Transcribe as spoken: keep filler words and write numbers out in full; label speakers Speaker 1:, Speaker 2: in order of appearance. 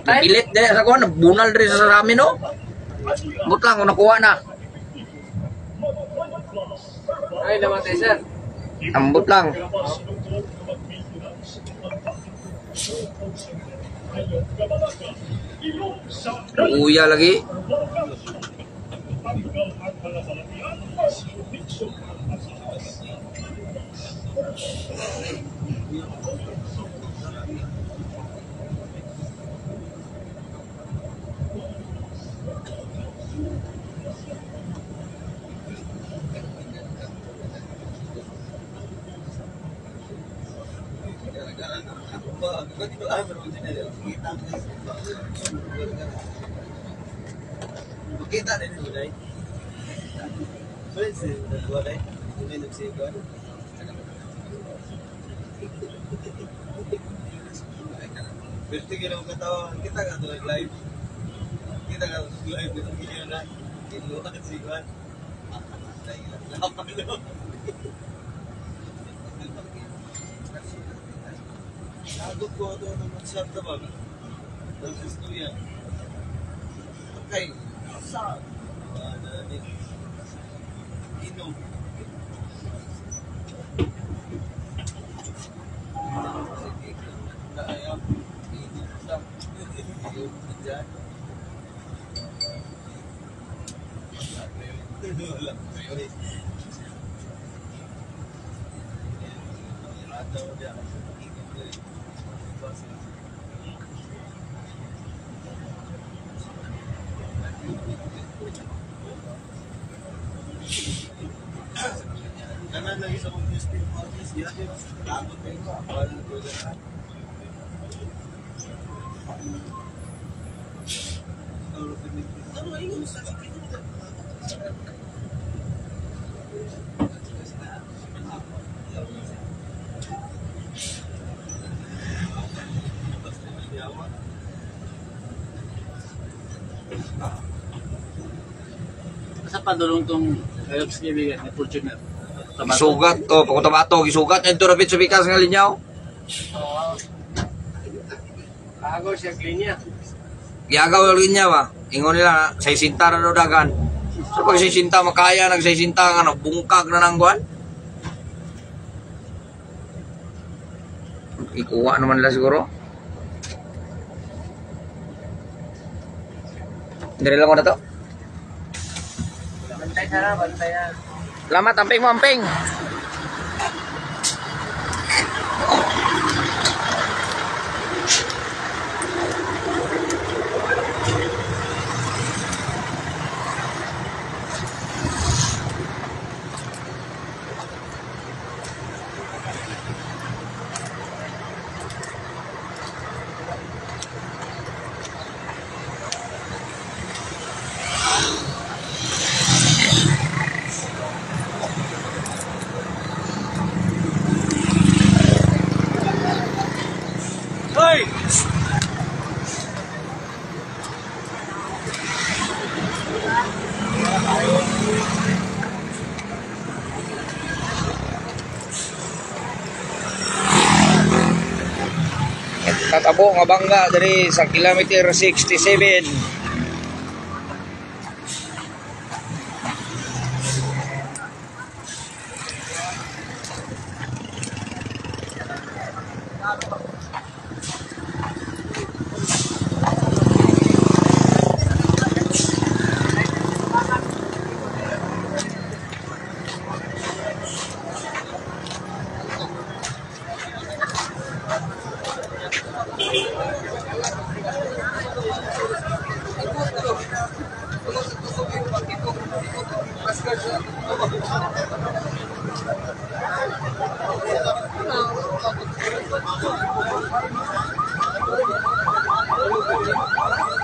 Speaker 1: Pilit dahil sa kuha, bunal diri sa amin no. Butlang kung nakuha na.
Speaker 2: Ay, namatay sir.
Speaker 1: Ambot lang. Uya lagi.
Speaker 2: Kita din mo dai. Pwede dua dai. Ini nagsigan. Berarti kita ketawa kita kan live. Kita kan live itu video na. Itu nagsigan. Apa lu? Aku ko do ng Santa Bag. Ng istorya. Okay. Sa ada ni Inom. Ayam ini sudah hujan. Atau dia karena lagi sama Justin Marquez dia takut tengok awal program. Kalau kalau ingin sakit itu
Speaker 3: Sa padulong tong helps kaibigan ni Fortuner.
Speaker 1: Gisugat to, pakunta bato, gisugat ito rapid sa bikas ng linyaw.
Speaker 2: Oo. Agaw siya linya.
Speaker 1: Giagaw ang linyaw ba? Ingon nila, sa isinta na dagan. So pag sa isinta makaya, nag sa isinta nga, bungkag na nangguan. Ikuha naman nila siguro. Dari lang ko na to.
Speaker 2: Bantay sana, bantay na.
Speaker 1: Selamat, amping mo, amping.
Speaker 2: Hoy!
Speaker 1: Katabo nga bangga dari sa kilometer sixty-seven. Thank you.